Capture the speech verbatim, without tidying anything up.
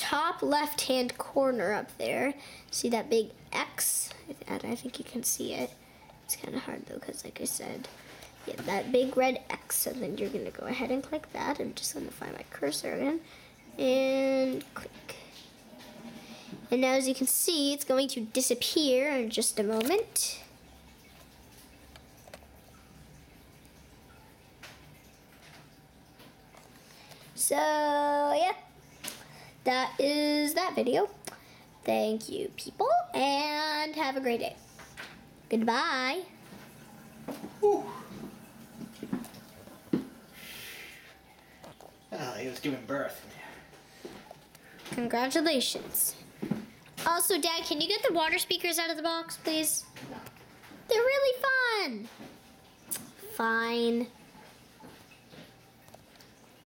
top left-hand corner up there, see that big X? I think you can see it. It's kind of hard though, because like I said, yeah, that big red X, and then you're gonna go ahead and click that. I'm just gonna find my cursor again, and click. And now as you can see, it's going to disappear in just a moment. So, yeah, that is that video. Thank you, people, and have a great day. Goodbye. Whew. Oh, he was giving birth. Congratulations. Also, Dad, can you get the water speakers out of the box, please? They're really fun. Fine.